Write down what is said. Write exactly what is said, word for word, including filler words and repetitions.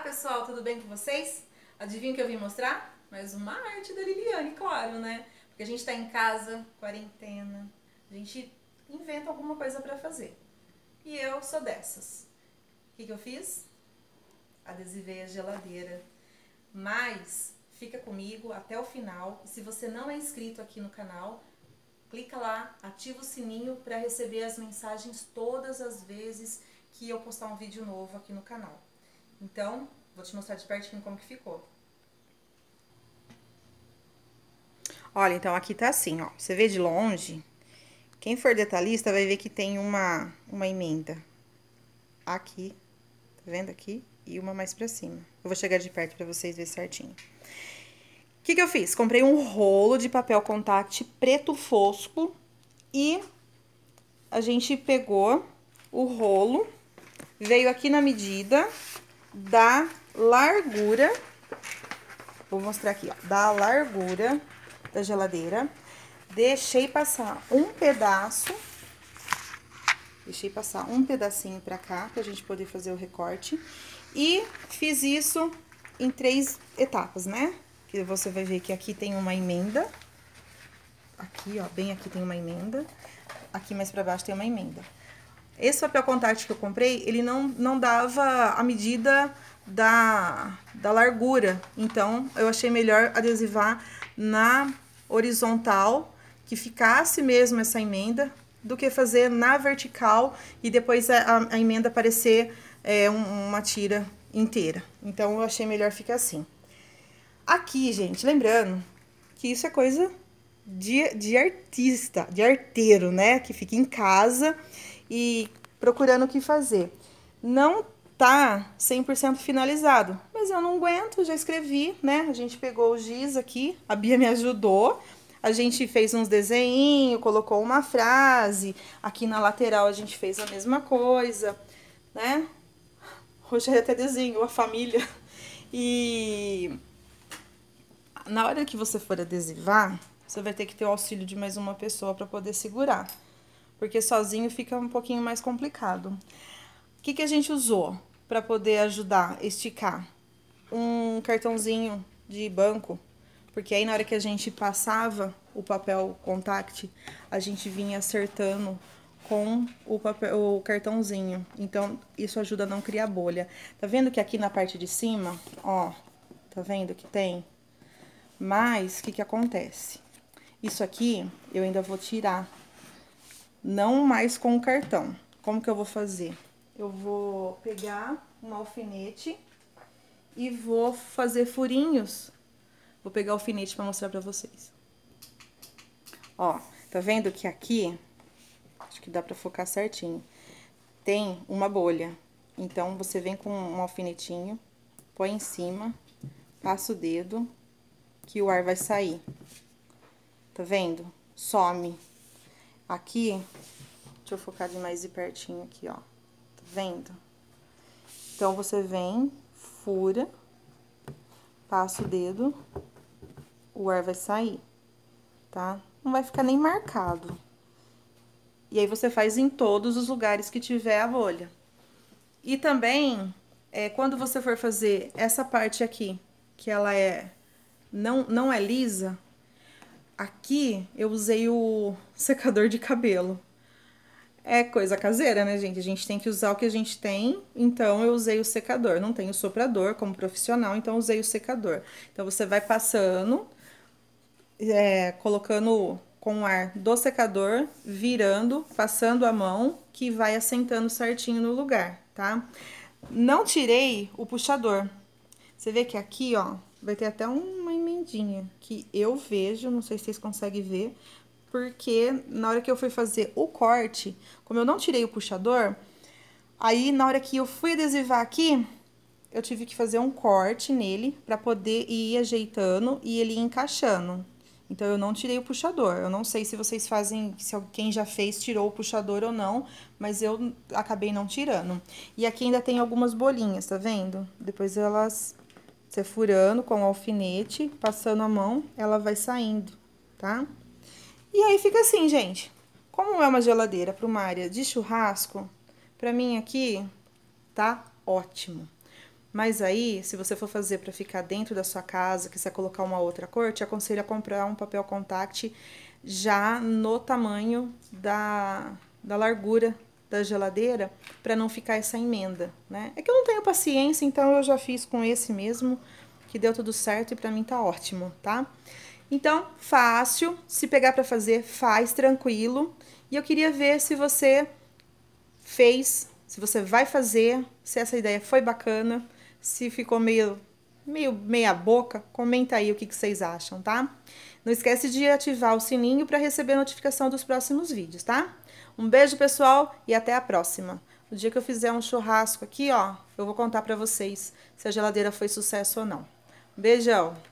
pessoal, tudo bem com vocês? Adivinha o que eu vim mostrar? Mais uma arte da Liliane, claro, né? Porque a gente tá em casa, quarentena, a gente inventa alguma coisa pra fazer. E eu sou dessas. O que, que eu fiz? Adesivei a geladeira. Mas fica comigo até o final. E se você não é inscrito aqui no canal, clica lá, ativa o sininho para receber as mensagens todas as vezes que eu postar um vídeo novo aqui no canal. Então, vou te mostrar de pertinho como que ficou. Olha, então aqui tá assim, ó. Você vê de longe, quem for detalhista vai ver que tem uma, uma emenda aqui, tá vendo aqui? E uma mais pra cima. Eu vou chegar de perto pra vocês verem certinho. O que que eu fiz? Comprei um rolo de papel contact preto fosco e a gente pegou o rolo, veio aqui na medida da largura, vou mostrar aqui, ó, da largura da geladeira, deixei passar um pedaço, deixei passar um pedacinho pra cá, pra gente poder fazer o recorte, e fiz isso em três etapas, né? Que você vai ver que aqui tem uma emenda, aqui, ó, bem aqui tem uma emenda, aqui mais pra baixo tem uma emenda. Esse papel contact que eu comprei, ele não, não dava a medida da, da largura. Então, eu achei melhor adesivar na horizontal, que ficasse mesmo essa emenda, do que fazer na vertical e depois a, a emenda aparecer é, um, uma tira inteira. Então, eu achei melhor ficar assim. Aqui, gente, lembrando que isso é coisa de, de artista, de arteiro, né? Que fica em casa e procurando o que fazer. Não tá cem por cento finalizado, mas eu não aguento, já escrevi, né? A gente pegou o giz aqui, a Bia me ajudou, a gente fez uns desenhinhos, colocou uma frase, aqui na lateral a gente fez a mesma coisa, né? Hoje até desenhou a família. E na hora que você for adesivar, você vai ter que ter o auxílio de mais uma pessoa para poder segurar, porque sozinho fica um pouquinho mais complicado. O que que a gente usou para poder ajudar a esticar? Um cartãozinho de banco, porque aí na hora que a gente passava o papel contact, a gente vinha acertando com o, papel, o cartãozinho. Então, isso ajuda a não criar bolha. Tá vendo que aqui na parte de cima, ó, tá vendo que tem? Mas, o que que acontece? Isso aqui, eu ainda vou tirar. Não mais com o cartão. Como que eu vou fazer? Eu vou pegar um alfinete e vou fazer furinhos. Vou pegar o alfinete pra mostrar pra vocês. Ó, tá vendo que aqui, acho que dá pra focar certinho, tem uma bolha. Então, você vem com um alfinetinho, põe em cima, passa o dedo, que o ar vai sair. Tá vendo? Some. Aqui, deixa eu focar de mais de pertinho aqui, ó. Tá vendo? Então, você vem, fura, passa o dedo, o ar vai sair, tá? Não vai ficar nem marcado. E aí, você faz em todos os lugares que tiver a bolha. E também, é, quando você for fazer essa parte aqui, que ela é, não, não é lisa, aqui eu usei o secador de cabelo. É coisa caseira, né, gente? A gente tem que usar o que a gente tem, então eu usei o secador. Não tenho soprador como profissional, então usei o secador. Então, você vai passando, é, colocando com o ar do secador, virando, passando a mão, que vai assentando certinho no lugar, tá? Não tirei o puxador. Você vê que aqui, ó, vai ter até uma emendinha que eu vejo, não sei se vocês conseguem ver, porque na hora que eu fui fazer o corte, como eu não tirei o puxador, aí na hora que eu fui adesivar aqui, eu tive que fazer um corte nele pra poder ir ajeitando e ele ir encaixando. Então, eu não tirei o puxador. Eu não sei se vocês fazem, se quem já fez tirou o puxador ou não, mas eu acabei não tirando. E aqui ainda tem algumas bolinhas, tá vendo? Depois elas, você furando com o alfinete, passando a mão, ela vai saindo, tá? E aí fica assim, gente. Como é uma geladeira para uma área de churrasco, pra mim aqui tá ótimo. Mas aí, se você for fazer para ficar dentro da sua casa, quiser colocar uma outra cor, te aconselho a comprar um papel contact já no tamanho da, da largura da geladeira, para não ficar essa emenda, né? É que eu não tenho paciência, então eu já fiz com esse mesmo, que deu tudo certo e para mim tá ótimo, tá? Então, fácil, se pegar para fazer, faz tranquilo. E eu queria ver se você fez, se você vai fazer, se essa ideia foi bacana, se ficou meio, meio meia boca, comenta aí o que, que vocês acham, tá? Não esquece de ativar o sininho para receber a notificação dos próximos vídeos, tá? Um beijo, pessoal, e até a próxima. No dia que eu fizer um churrasco aqui, ó, eu vou contar pra vocês se a geladeira foi sucesso ou não. Beijão!